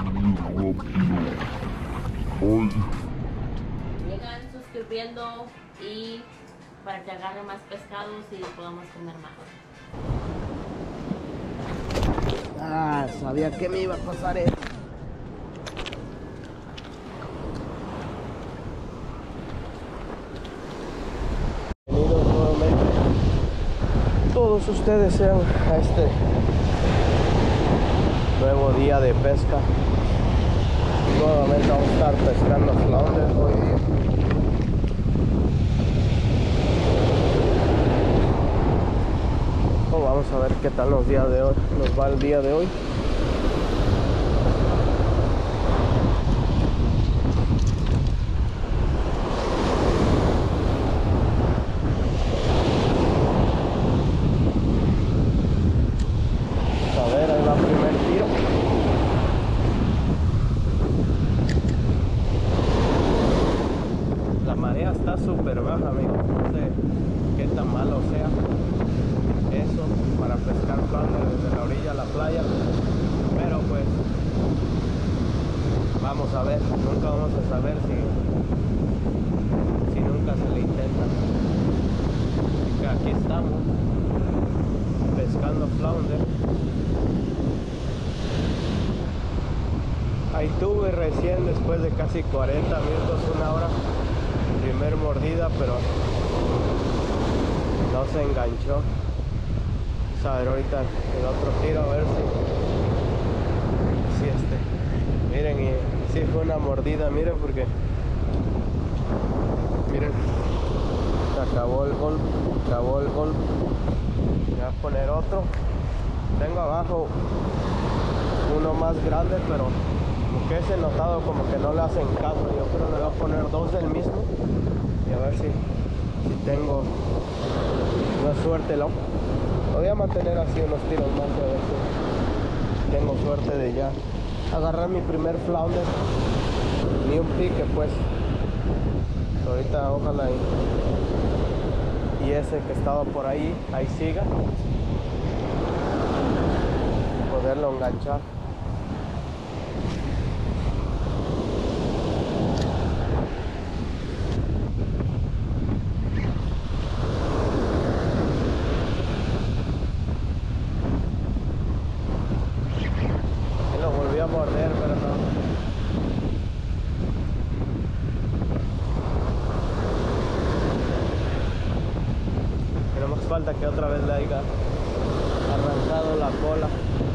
Sigan suscribiendo y para que agarre más pescados y podamos comer más. Ah, sabía que me iba a pasar esto. Bienvenidos nuevamente todos ustedes sean a este nuevo día de pesca. Nuevamente vamos a estar pescando flounder hoy día. Vamos a ver qué tal nos va el día de hoy. A ver, ahí va el primer tiro. La marea está súper baja, amigos. No sé qué tan malo sea eso para pescar flounder desde la orilla a la playa, pero pues vamos a ver, nunca vamos a saber si nunca se le intenta. Así que aquí estamos pescando flounder. Ahí tuve recién, después de casi 40 minutos, una hora, primer mordida, pero no se enganchó. A ver ahorita el otro tiro, a ver si miren, y si fue una mordida, miren, porque miren, se acabó el golpe. Voy a poner otro. Tengo abajo uno más grande, pero como que ese he notado como que no le hacen caso. Yo creo que le voy a poner dos del mismo y a ver si tengo una suerte. Voy a mantener así unos tiros más, a ver si tengo suerte de ya agarrar mi primer flounder. Ni un pique, pues. Ahorita ojalá y ese que estaba por ahí siga, poderlo enganchar. A morder, pero no. Pero más falta que otra vez le haya arrancado la cola.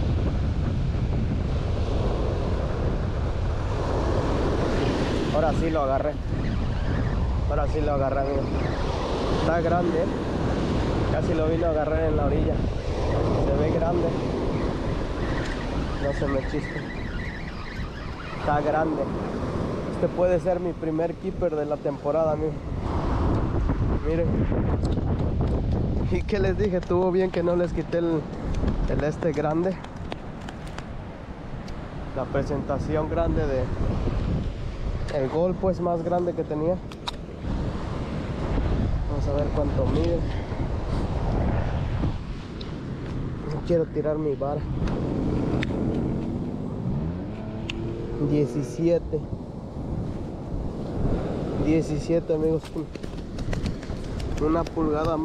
Ahora sí lo agarré. Amigo. Está grande, casi lo vino a agarrar en la orilla. Se ve grande. No se me chiste. Está grande. Este puede ser mi primer keeper de la temporada, amigo. Miren. Y que les dije, estuvo bien que no les quité el grande. La presentación grande el gol, pues, más grande que tenía. Vamos a ver cuánto mide. No quiero tirar mi vara. 17, amigos. Una pulgada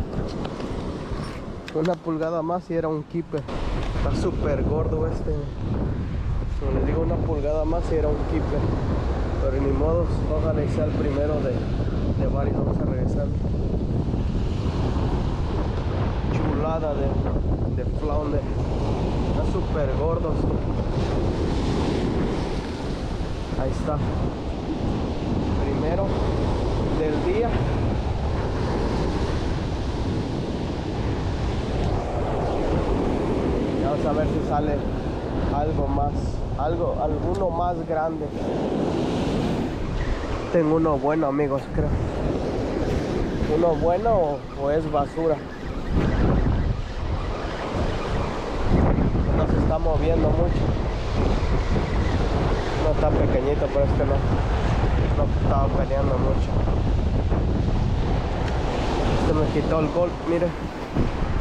más y era un keeper. Está súper gordo este. Como les digo, una pulgada más y era un keeper. Pero ni modo, ojalá sea el primero de varios. Vamos a regresar. Chulada de flounder. Está súper gordo. Ahí está, primero del día. Vamos a ver si sale alguno más grande. Tengo uno bueno, amigos, creo. ¿Uno bueno o es basura? No se está moviendo mucho. No está pequeñito, pero es que no estaba peleando mucho. Este me quitó el golpe, mire.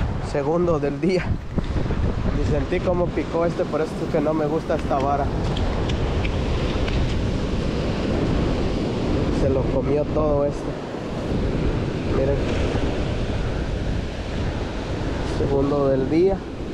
Segundo del día. Y sentí como picó por eso es que no me gusta esta vara. Se lo comió todo esto. Miren. Segundo del día.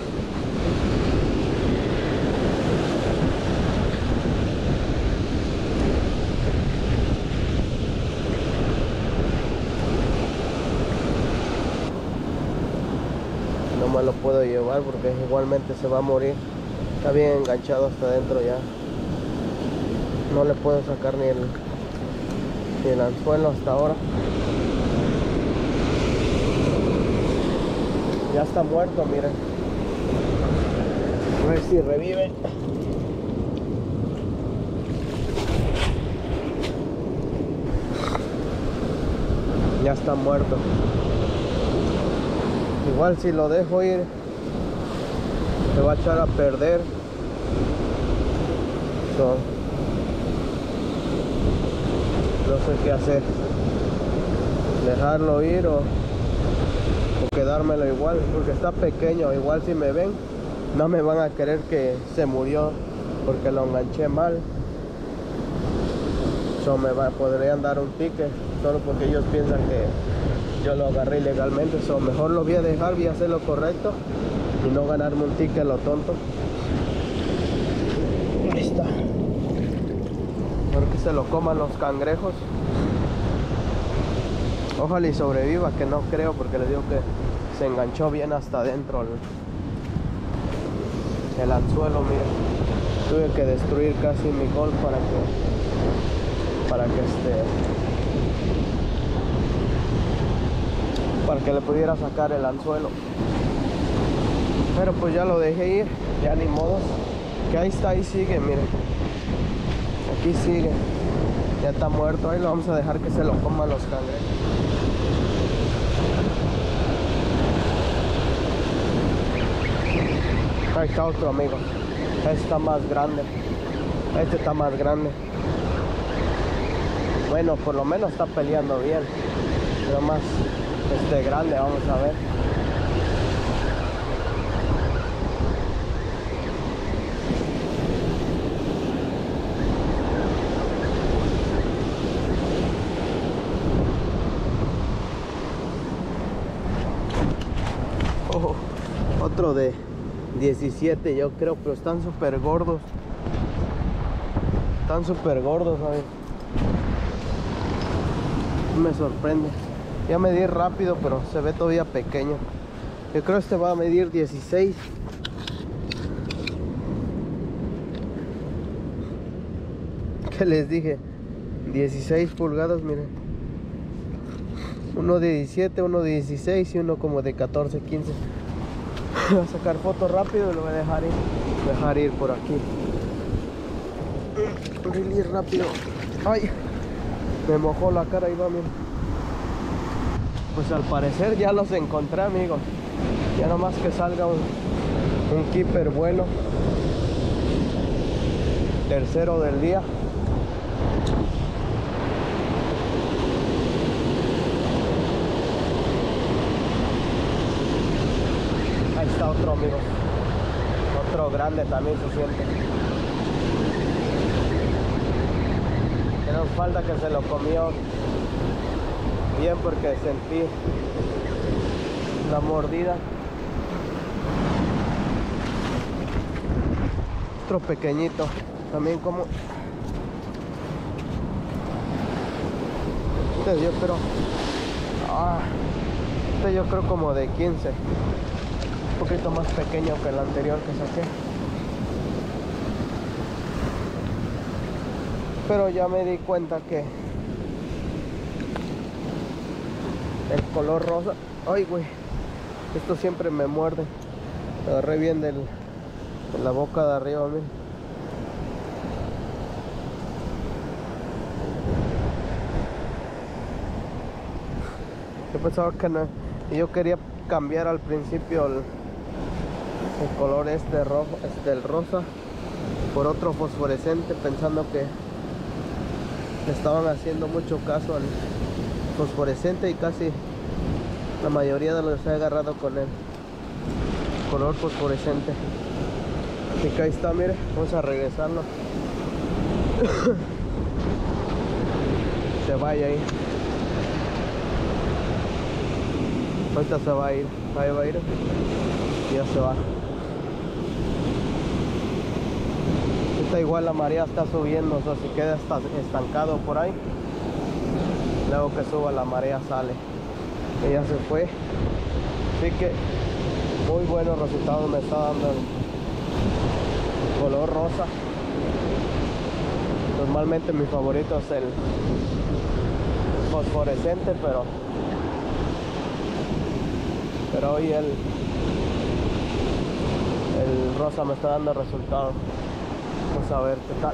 No me lo puedo llevar porque igualmente se va a morir. Está bien enganchado hasta adentro ya. No le puedo sacar ni el anzuelo hasta ahora. Ya está muerto, miren. A ver si revive. Ya está muerto. Igual si lo dejo ir, se va a echar a perder. No sé qué hacer. Dejarlo ir o quedármelo igual, porque está pequeño. Igual si me ven, no me van a creer que se murió porque lo enganché mal. Podrían dar un ticket solo porque ellos piensan que yo lo agarré ilegalmente. Mejor lo voy a dejar, voy a hacer lo correcto y no ganarme un ticket lo tonto. Ahí está. Espero que se lo coman los cangrejos. Ojalá y sobreviva, que no creo, porque les digo que se enganchó bien hasta adentro el anzuelo. Miren, tuve que destruir casi mi Golf para que le pudiera sacar el anzuelo. Pero pues ya lo dejé ir, ya ni modo. Que ahí está, ahí sigue, miren. Aquí sigue. Ya está muerto, ahí lo vamos a dejar que se lo coman los cangrejos. Ahí está otro, amigos. Este está más grande. Este está más grande. Bueno, por lo menos está peleando bien. Pero más grande, vamos a ver. Oh, otro de 17 yo creo, pero están súper gordos. Están súper gordos, ¿sabes? Me sorprende. Ya medí rápido, pero se ve todavía pequeño. Yo creo que este va a medir 16. ¿Qué les dije? 16 pulgadas, miren. Uno de 17, uno de 16 y uno como de 14, 15. Voy a sacar fotos rápido y lo voy a dejar ir por aquí. Release rápido. Ay, me mojó la cara, ahí va, miren. Pues al parecer ya los encontré, amigos. Ya nomás que salga un keeper bueno. Tercero del día. Ahí está otro, amigos. Otro grande también se siente. Que nos falta que se lo comió bien, porque sentí la mordida. Otro pequeñito también, como este yo creo como de 15, un poquito más pequeño que el anterior que saqué, pero ya me di cuenta que el color rosa, ay güey, esto siempre me muerde. Agarré bien de la boca de arriba, miren. Yo pensaba que no, y yo quería cambiar al principio el color rojo, el rosa, por otro fosforescente, pensando que le estaban haciendo mucho caso al fosforescente, y casi la mayoría de los he agarrado con el color fosforescente. Así que ahí está, mire, vamos a regresarlo. Se vaya ahí. Ahorita se va a ir, ahí va a ir. Ya se va. Está igual, la marea está subiendo, o sea, si queda estancado por ahí, luego que suba la marea sale. Ella se fue. Así que muy buenos resultados me está dando el color rosa. Normalmente mi favorito es el fosforescente, pero hoy el rosa me está dando resultados. Vamos a ver qué tal,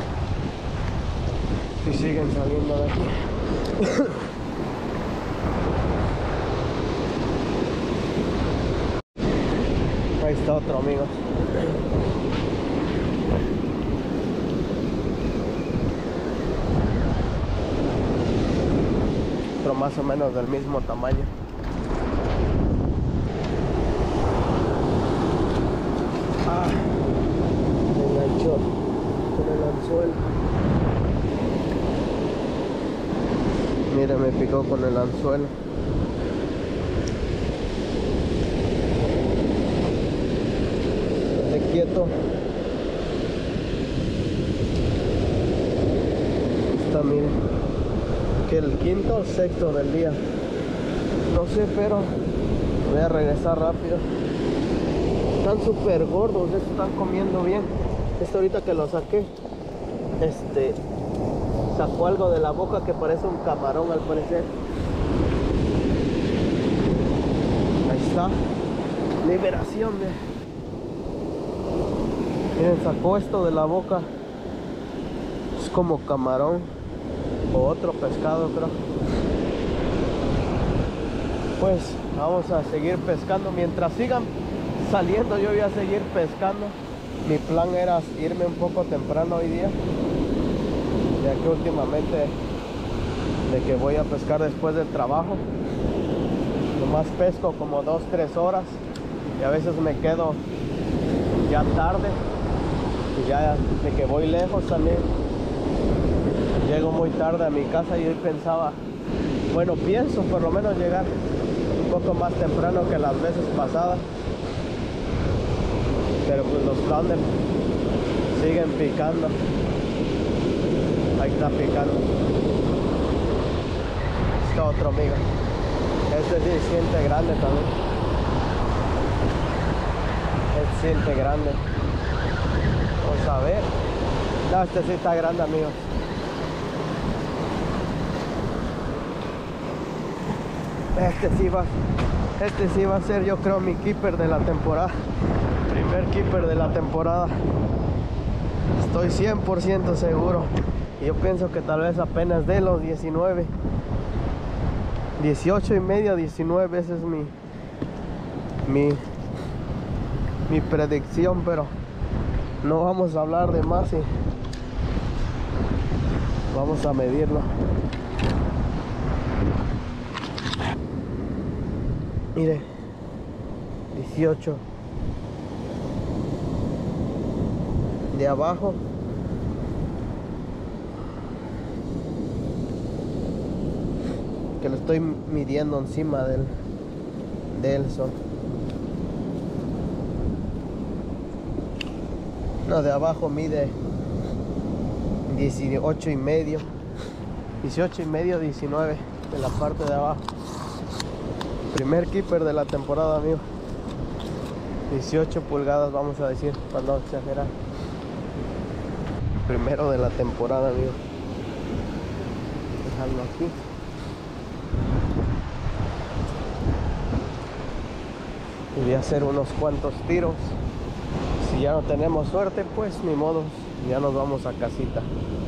si siguen saliendo de aquí. Ahí está otro, amigos. Otro más o menos del mismo tamaño. Ah, me enganchó con el anzuelo. Mira, me picó con el anzuelo. Esté quieto. Está, mire, que el quinto o sexto del día, no sé, pero voy a regresar rápido. Están súper gordos, estos están comiendo bien. Este ahorita que lo saqué, sacó algo de la boca que parece un camarón al parecer. Ahí está. Liberación de... Miren, sacó esto de la boca. Es como camarón o otro pescado, creo. Pues vamos a seguir pescando. Mientras sigan saliendo, yo voy a seguir pescando. Mi plan era irme un poco temprano hoy día, ya que últimamente de que voy a pescar después del trabajo. Nomás pesco como 2-3 horas y a veces me quedo ya tarde, y ya de que voy lejos también llego muy tarde a mi casa. Y hoy pensaba, bueno, pienso por lo menos llegar un poco más temprano que las veces pasadas, pero pues los flounder siguen picando. Ahí está picando. Está otro, amigo. Este sí siente grande también. Este siente grande. Vamos a ver. No, este sí está grande, amigos. Este sí va a ser, yo creo, mi keeper de la temporada. Primer keeper de la temporada. Estoy 100% seguro. Y yo pienso que tal vez apenas de los 19, 18 y medio, 19, esa es mi predicción, pero no vamos a hablar de más y vamos a medirlo. Mire, 18 de abajo. Que lo estoy midiendo encima del sol. No, de abajo mide 18 y medio, 18 y medio, 19 de la parte de abajo. Primer keeper de la temporada, amigo. 18 pulgadas, vamos a decir, para no exagerar. Primero de la temporada, amigo. Dejarlo aquí. Y voy a hacer unos cuantos tiros. Si ya no tenemos suerte, pues ni modo, ya nos vamos a casita.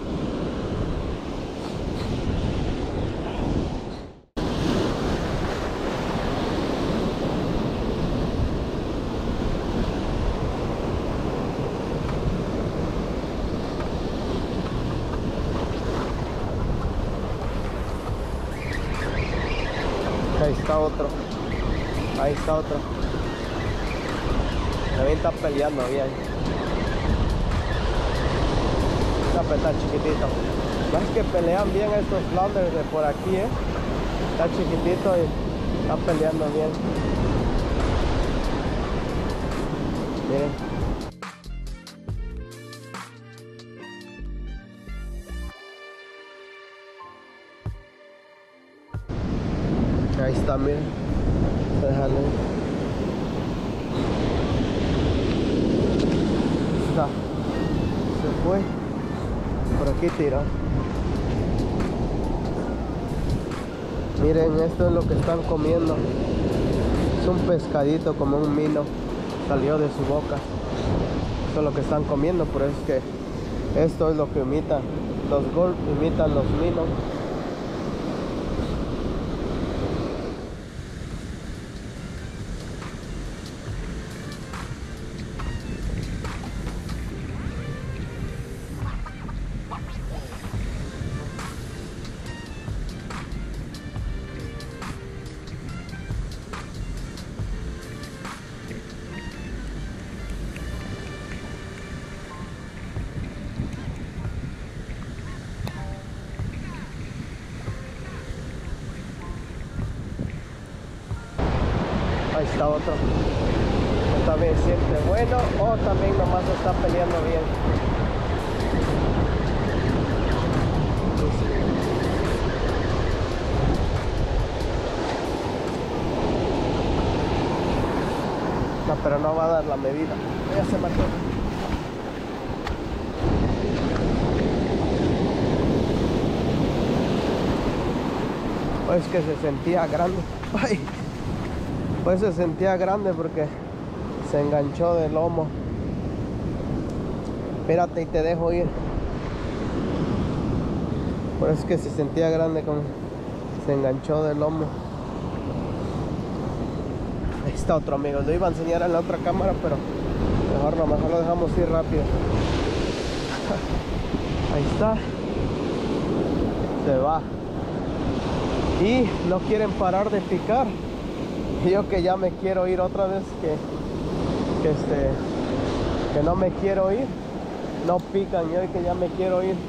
Ahí está otro. Ahí está otro. También está peleando bien. Está chiquitito. Más que pelean bien estos flounders de por aquí, Está chiquitito y está peleando bien. Miren. Ahí está, miren. Déjale. Está. Se fue. Por aquí tira. Miren, esto es lo que están comiendo. Es un pescadito como un mino. Salió de su boca. Esto es lo que están comiendo. Por eso es que esto es lo que imitan. Los gulp imitan los minos. Ahí está otro. También siente bueno o también nomás está peleando bien. No, pero no va a dar la medida. Ya se mató. Pues que se sentía grande. Ay. Pues se sentía grande porque se enganchó del lomo. Espérate y te dejo ir. Por eso es que se sentía grande, como se enganchó del lomo. Ahí está otro, amigo. Lo iba a enseñar en la otra cámara, pero mejor lo dejamos ir rápido. Ahí está. Se va. Y no quieren parar de picar. Yo que ya me quiero ir otra vez, que no me quiero ir, no pican, yo que ya me quiero ir,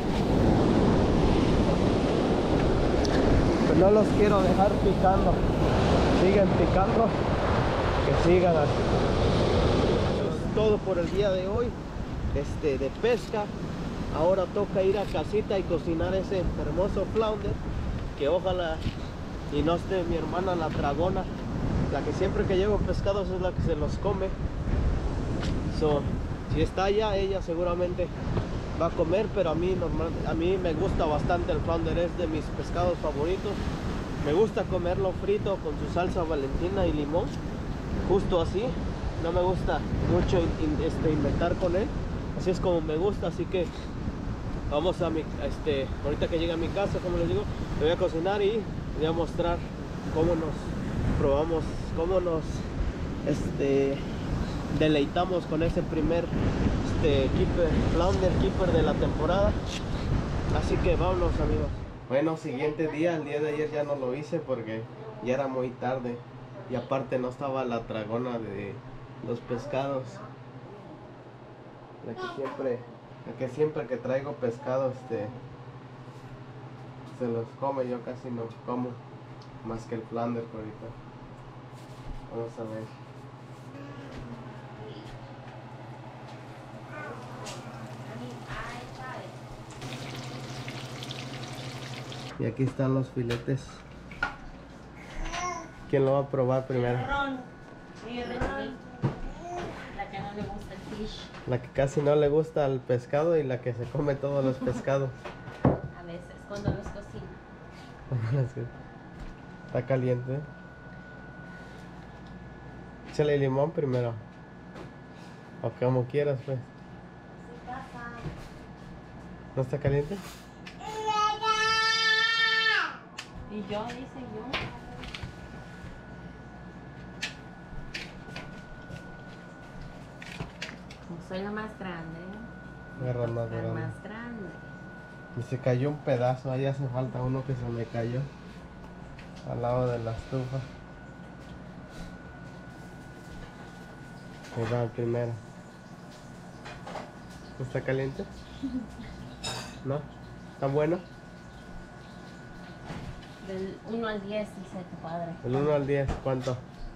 pero no los quiero dejar picando, siguen picando, que sigan así. Eso es todo por el día de hoy, de pesca. Ahora toca ir a casita y cocinar ese hermoso flounder, que ojalá y no esté mi hermana la dragona, la que siempre que llevo pescados es la que se los come. Si está allá, ella seguramente va a comer, pero a mí me gusta bastante el flounder, es de mis pescados favoritos. Me gusta comerlo frito con su salsa valentina y limón, justo así. No me gusta mucho inventar con él, así es como me gusta. Así que vamos a ahorita que llegue a mi casa, como les digo, le voy a cocinar y voy a mostrar cómo nos deleitamos con ese primer flounder keeper de la temporada. Así que vámonos, amigos. Bueno, siguiente día. El día de ayer ya no lo hice porque ya era muy tarde y aparte no estaba la dragona de los pescados, la que siempre que traigo pescado se los come. Yo casi no como más que el flounder por ahorita. Vamos a ver. Y aquí están los filetes. ¿Quién lo va a probar primero? La que no le gusta el fish. La que casi no le gusta el pescado y la que se come todos los pescados. A veces, cuando los cocino. Está caliente. Échale limón primero. O como quieras, pues. ¿No está caliente? Y yo, dice yo. Como soy la más grande. Agarra más La grande. más grande. Y se cayó un pedazo. Ahí hace falta uno que se me cayó al lado de la estufa. Ahí va el primero. ¿Está caliente? ¿No? ¿Están buenos? Del 1 al 10, dice tu padre. Del 1 al 10, ¿cuánto?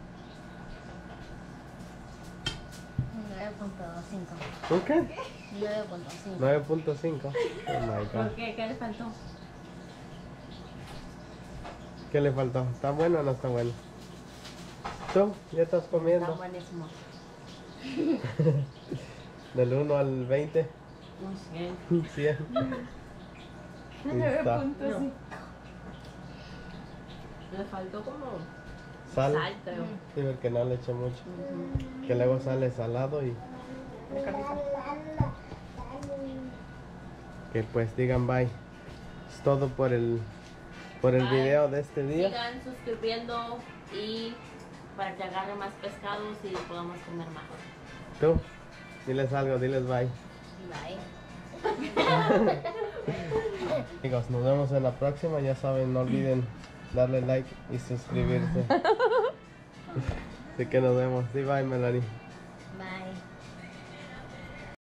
9.5. ¿Un qué? 9.5. 9.5. Oh my ¿Por god. qué? ¿Qué le faltó? ¿Qué le faltó? ¿Está bueno o no está bueno? ¿Tú? ¿Ya estás Está comiendo? buenísimo. Del 1 al 20. Un 100. 100. Ahí está. 9.5. Le faltó como Sal. sal, creo. Sí, porque no le eché mucho. Ujú. Que luego sale salado y que pues digan bye. Es todo por el Bye. video de este día. Sigan suscribiendo y para que agarre más pescados y podamos comer más. Tú, diles algo, diles bye. Bye. Amigos, nos vemos en la próxima. Ya saben, no olviden darle like y suscribirse. Así que nos vemos. Sí, bye, Melanie.